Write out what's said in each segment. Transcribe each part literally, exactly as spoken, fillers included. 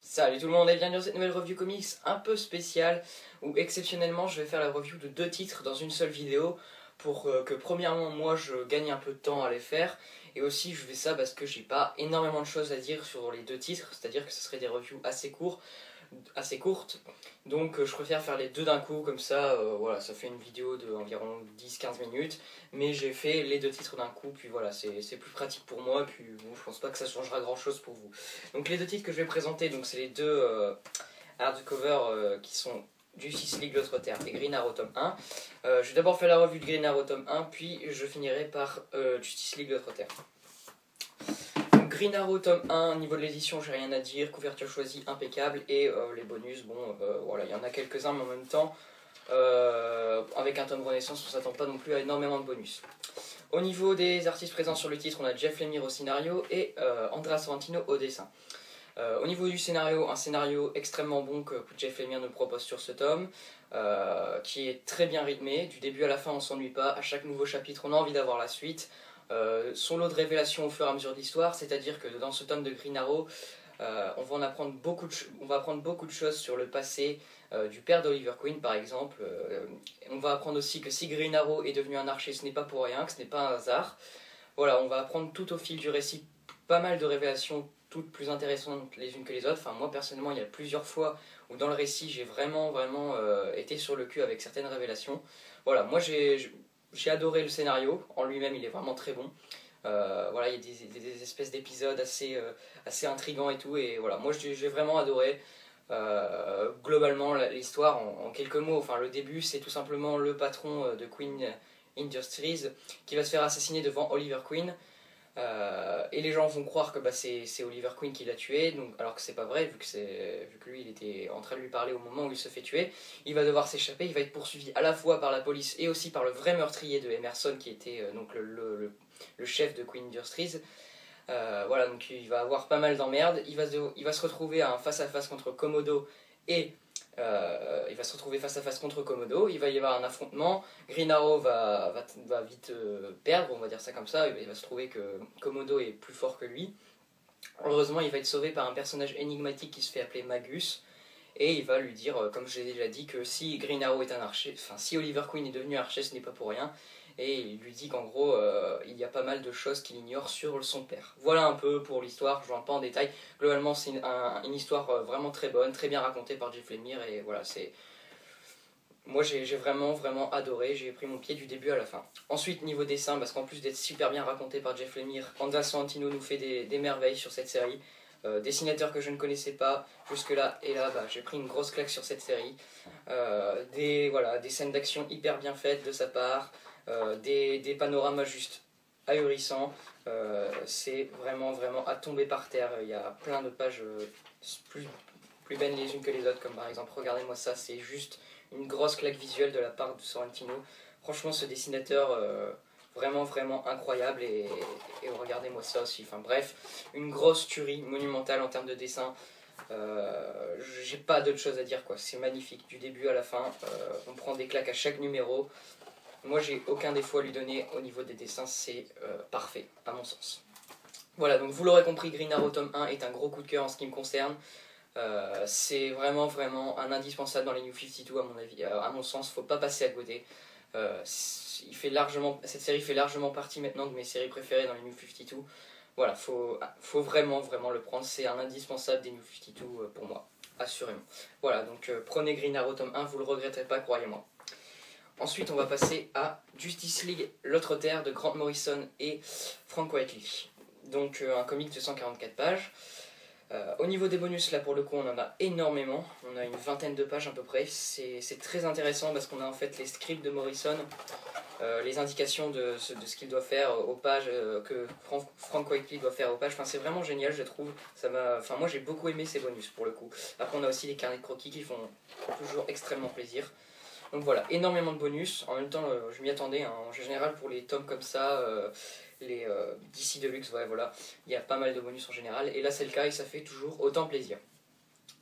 Salut tout le monde et bienvenue dans cette nouvelle review comics un peu spéciale où exceptionnellement je vais faire la review de deux titres dans une seule vidéo pour euh, que premièrement moi je gagne un peu de temps à les faire et aussi je fais ça parce que j'ai pas énormément de choses à dire sur les deux titres, c'est-à-dire que ce serait des reviews assez courts, assez courtes, donc euh, je préfère faire les deux d'un coup comme ça, euh, voilà, ça fait une vidéo de environ dix quinze minutes, mais j'ai fait les deux titres d'un coup, puis voilà, c'est plus pratique pour moi, puis bon, je pense pas que ça changera grand chose pour vous. Donc les deux titres que je vais présenter, donc c'est les deux euh, hardcover euh, qui sont Justice League l'autre terre et Green Arrow tome un. Euh, je vais d'abord faire la revue de Green Arrow tome un, puis je finirai par euh, Justice League l'autre terre. Donc, Green Arrow tome un, niveau de l'édition, j'ai rien à dire, couverture choisie impeccable, et euh, les bonus, bon, euh, voilà, il y en a quelques-uns, mais en même temps, euh, avec un tome Renaissance, on s'attend pas non plus à énormément de bonus. Au niveau des artistes présents sur le titre, on a Jeff Lemire au scénario et euh, Andrea Sorrentino au dessin. Euh, au niveau du scénario, un scénario extrêmement bon que Jeff Lemire nous propose sur ce tome, euh, qui est très bien rythmé, du début à la fin on s'ennuie pas, à chaque nouveau chapitre on a envie d'avoir la suite. Euh, son lot de révélations au fur et à mesure de l'histoire, c'est-à-dire que dans ce tome de Green Arrow, euh, on, va en apprendre beaucoup de on va apprendre beaucoup de choses sur le passé euh, du père d'Oliver Queen par exemple. Euh, on va apprendre aussi que si Green Arrow est devenu un archer, ce n'est pas pour rien, que ce n'est pas un hasard. Voilà, on va apprendre tout au fil du récit pas mal de révélations, toutes plus intéressantes les unes que les autres. Enfin, moi personnellement, il y a plusieurs fois où dans le récit, j'ai vraiment, vraiment euh, été sur le cul avec certaines révélations. Voilà, moi j'ai j'ai adoré le scénario, en lui-même il est vraiment très bon. Euh, voilà, il y a des, des, des espèces d'épisodes assez, euh, assez intrigants et tout, et voilà, moi j'ai vraiment adoré. Euh, globalement, l'histoire, en, en quelques mots, enfin le début, c'est tout simplement le patron de Queen Industries qui va se faire assassiner devant Oliver Queen. Euh, et les gens vont croire que bah, c'est Oliver Queen qui l'a tué, donc, alors que c'est pas vrai, vu que, vu que lui il était en train de lui parler au moment où il se fait tuer. Il va devoir s'échapper, il va être poursuivi à la fois par la police et aussi par le vrai meurtrier de Emerson qui était euh, donc le, le, le chef de Queen Industries. Euh, voilà, donc il va avoir pas mal d'emmerdes, il, il va se retrouver à un face-à-face contre Komodo et euh, il va se retrouver face à face contre Komodo, il va y avoir un affrontement, Green Arrow va, va, va vite euh, perdre, on va dire ça comme ça, il va se trouver que Komodo est plus fort que lui. Heureusement, il va être sauvé par un personnage énigmatique qui se fait appeler Magus, et il va lui dire, euh, comme je l'ai déjà dit, que si Green Arrow est un archer, enfin si Oliver Queen est devenu archer, ce n'est pas pour rien, et il lui dit qu'en gros, euh, il y a pas mal de choses qu'il ignore sur son père. Voilà un peu pour l'histoire, je ne rentre pas en détail. Globalement, c'est une, un, une histoire vraiment très bonne, très bien racontée par Jeff Lemire, et voilà, c'est... Moi, j'ai vraiment, vraiment adoré, j'ai pris mon pied du début à la fin. Ensuite, niveau dessin, parce qu'en plus d'être super bien raconté par Jeff Lemire, Andrea Sorrentino nous fait des, des merveilles sur cette série. Euh, dessinateur que je ne connaissais pas jusque-là, et là, bah, j'ai pris une grosse claque sur cette série. Euh, des, voilà, des scènes d'action hyper bien faites de sa part, euh, des, des panoramas juste ahurissants. Euh, c'est vraiment, vraiment à tomber par terre. Il y a plein de pages euh, plus, plus belles les unes que les autres, comme par exemple, regardez-moi ça, c'est juste une grosse claque visuelle de la part de Sorrentino. Franchement, ce dessinateur, euh, vraiment, vraiment incroyable, et, et regardez-moi ça aussi. Enfin bref, une grosse tuerie monumentale en termes de dessin. Euh, j'ai pas d'autre chose à dire, quoi. C'est magnifique du début à la fin. Euh, on prend des claques à chaque numéro. Moi, j'ai aucun défaut à lui donner au niveau des dessins, c'est euh, parfait, à mon sens. Voilà, donc vous l'aurez compris, Green Arrow tome un est un gros coup de cœur en ce qui me concerne. Euh, c'est vraiment, vraiment un indispensable dans les New cinquante-deux à mon avis. Euh, à mon sens, faut pas passer à côté. Euh, il fait largement, cette série fait largement partie maintenant de mes séries préférées dans les New cinquante-deux. Voilà, faut, faut vraiment, vraiment le prendre. C'est un indispensable des New cinquante-deux pour moi, assurément. Voilà, donc euh, prenez Green Arrow tome un, vous le regretterez pas, croyez-moi. Ensuite, on va passer à Justice League l'autre terre de Grant Morrison et Frank Whiteley. Donc euh, un comic de cent quarante-quatre pages. Euh, au niveau des bonus, là pour le coup on en a énormément, on a une vingtaine de pages à peu près, c'est très intéressant parce qu'on a en fait les scripts de Morrison, euh, les indications de ce, de ce qu'il doit faire aux pages, euh, que Frank, Frank Whiteley doit faire aux pages, enfin c'est vraiment génial je trouve, ça m'a, enfin moi j'ai beaucoup aimé ces bonus pour le coup. Après on a aussi les carnets de croquis qui font toujours extrêmement plaisir. Donc voilà, énormément de bonus, en même temps euh, je m'y attendais, hein. En général pour les tomes comme ça, euh, les euh, D C Deluxe, ouais, voilà, il y a pas mal de bonus en général, et là c'est le cas et ça fait toujours autant plaisir.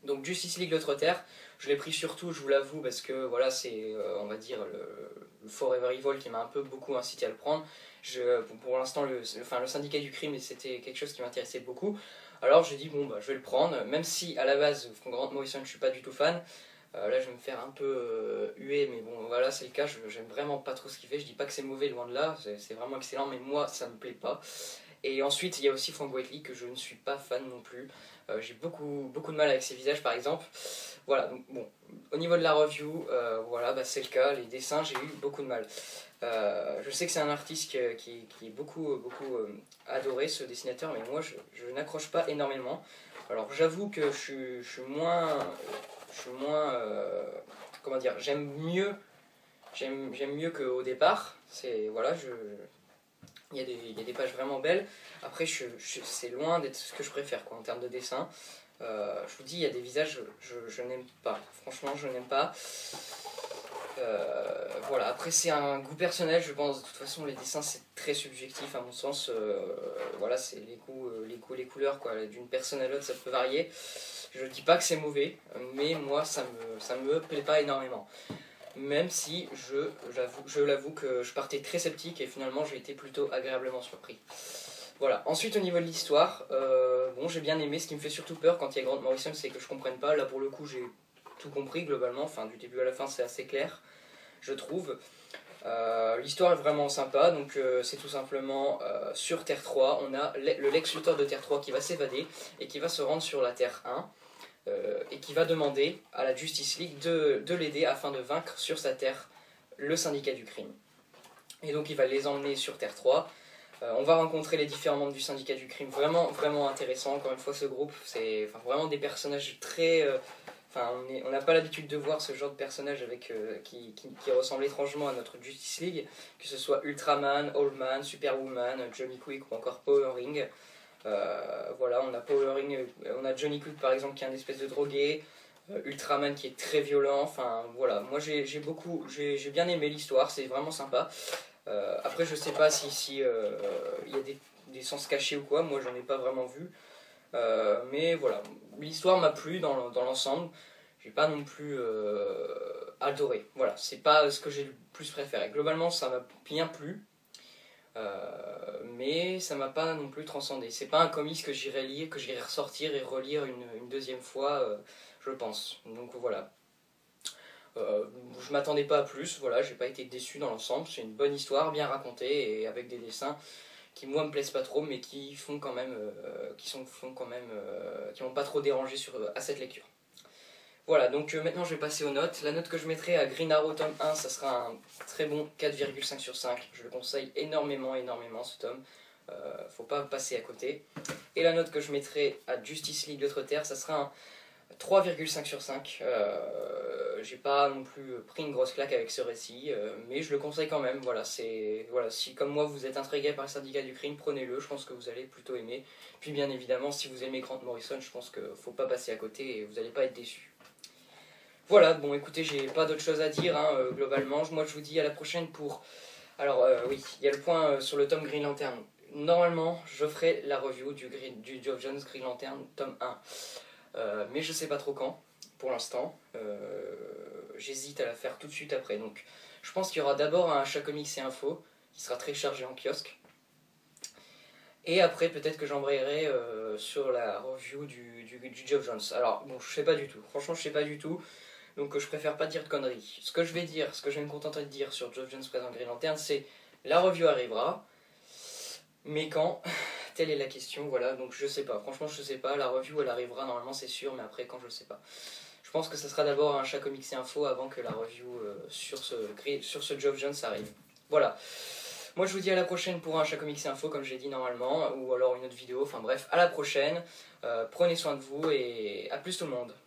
Donc Justice League l'autre Terre, je l'ai pris surtout, je vous l'avoue, parce que voilà, c'est, euh, on va dire, le, le Forever Evil qui m'a un peu beaucoup incité à le prendre. Je, pour pour l'instant, le, enfin, le syndicat du crime, c'était quelque chose qui m'intéressait beaucoup. Alors j'ai dit, bon, bah, je vais le prendre, même si à la base, Grant Morrison, je suis pas du tout fan. Euh, là, je vais me faire un peu euh, huer, mais bon, voilà, c'est le cas, je- j'aime vraiment pas trop ce qu'il fait. Je dis pas que c'est mauvais, loin de là, c'est c'est vraiment excellent, mais moi, ça me plaît pas. Et ensuite, il y a aussi Frank Whiteley que je ne suis pas fan non plus. Euh, J'ai beaucoup, beaucoup de mal avec ses visages, par exemple. Voilà, donc bon, au niveau de la review, euh, voilà, bah, c'est le cas. Les dessins, j'ai eu beaucoup de mal. Euh, je sais que c'est un artiste qui, qui, qui est beaucoup, beaucoup euh, adoré, ce dessinateur, mais moi, je, je n'accroche pas énormément. Alors, j'avoue que je, suis- je suis moins, je suis moins, euh, comment dire, j'aime mieux, j'aime, j'aime mieux qu'au départ. C'est voilà, je, il y, a des, il y a des pages vraiment belles. Après, je, je- c'est loin d'être ce que je préfère quoi, en termes de dessin. Euh, je vous dis, il y a des visages, je, je, je n'aime pas. Franchement, je n'aime pas. Euh, voilà, après, c'est un goût personnel, je pense. De toute façon, les dessins, c'est très subjectif, à mon sens. Euh, voilà, c'est les goûts, euh, les goûts, les couleurs, quoi. D'une personne à l'autre, ça peut varier. Je dis pas que c'est mauvais, mais moi, ça me, ça me plaît pas énormément. Même si je, j'avoue, je l'avoue que je partais très sceptique et finalement j'ai été plutôt agréablement surpris. Voilà. Ensuite au niveau de l'histoire, euh, bon j'ai bien aimé. Ce qui me fait surtout peur quand il y a Grant Morrison, c'est que je comprenne pas. Là pour le coup j'ai tout compris globalement. Enfin du début à la fin c'est assez clair, je trouve. Euh, l'histoire est vraiment sympa. Donc euh, c'est tout simplement euh, sur Terre trois, on a le Lex Luthor de Terre trois qui va s'évader et qui va se rendre sur la Terre un. Euh, et qui va demander à la Justice League de, de l'aider afin de vaincre sur sa terre le syndicat du crime. Et donc il va les emmener sur Terre trois. Euh, on va rencontrer les différents membres du syndicat du crime, vraiment, vraiment intéressant. Encore une fois, ce groupe, c'est enfin, vraiment des personnages très... euh, Enfin, on n'a pas l'habitude de voir ce genre de personnages avec, euh, qui, qui, qui ressemblent étrangement à notre Justice League, que ce soit Ultraman, Oldman, Superwoman, Johnny Quick ou encore Power Ring. Euh, voilà, on a Power Ring, on a Johnny Quick par exemple qui est un espèce de drogué, euh, Ultraman qui est très violent, enfin voilà, moi j'ai j'ai beaucoup, j'ai j'ai bien aimé l'histoire, c'est vraiment sympa. Euh, après je sais pas si si euh, il y a des, des sens cachés ou quoi, moi j'en ai pas vraiment vu. Euh, mais voilà, l'histoire m'a plu dans, dans l'ensemble, j'ai pas non plus euh, adoré, voilà, c'est pas ce que j'ai le plus préféré. Globalement ça m'a bien plu. Euh, mais ça m'a pas non plus transcendé. C'est pas un comics que j'irai lire, que j'irai ressortir et relire une, une deuxième fois, euh, je pense. Donc voilà. Euh, je m'attendais pas à plus, voilà, j'ai pas été déçu dans l'ensemble. C'est une bonne histoire, bien racontée et avec des dessins qui moi me plaisent pas trop, mais qui font quand même, euh, qui sont font quand même, euh, qui m'ont pas trop dérangé sur à cette lecture. Voilà, donc euh, maintenant je vais passer aux notes. La note que je mettrai à Green Arrow tome un, ça sera un très bon quatre virgule cinq sur cinq. Je le conseille énormément, énormément ce tome. Euh, faut pas passer à côté. Et la note que je mettrai à Justice League l'autre Terre, ça sera un trois virgule cinq sur cinq. Euh, J'ai pas non plus pris une grosse claque avec ce récit, euh, mais je le conseille quand même. Voilà, c'est voilà, si comme moi vous êtes intrigué par le syndicat du crime, prenez-le. Je pense que vous allez plutôt aimer. Puis bien évidemment, si vous aimez Grant Morrison, je pense qu'il faut pas passer à côté et vous n'allez pas être déçu. Voilà, bon écoutez, j'ai pas d'autre chose à dire hein, euh, globalement. Moi je vous dis à la prochaine pour... Alors euh, oui, il y a le point euh, sur le tome Green Lantern. Normalement, je ferai la review du, Green, du Geoff Johns Green Lantern tome un. Euh, mais je sais pas trop quand, pour l'instant. Euh, J'hésite à la faire tout de suite après. Donc je pense qu'il y aura d'abord un Achat Comics et Info, qui sera très chargé en kiosque. Et après, peut-être que j'embrayerai euh, sur la review du, du, du Geoff Johns. Alors, bon, je sais pas du tout. Franchement, je sais pas du tout. Donc je préfère pas dire de conneries. Ce que je vais dire, ce que je vais me contenter de dire sur Geoff Johns présent Green Lantern, c'est la review arrivera, mais quand telle est la question, voilà, donc je sais pas, franchement je sais pas, la review elle arrivera normalement c'est sûr, mais après quand je sais pas. Je pense que ça sera d'abord un Achat Comics et Info avant que la review euh, sur ce, sur ce Geoff Johns arrive. Voilà. Moi je vous dis à la prochaine pour un Achat Comics et Info comme j'ai dit normalement, ou alors une autre vidéo, enfin bref, à la prochaine, euh, prenez soin de vous et à plus tout le monde.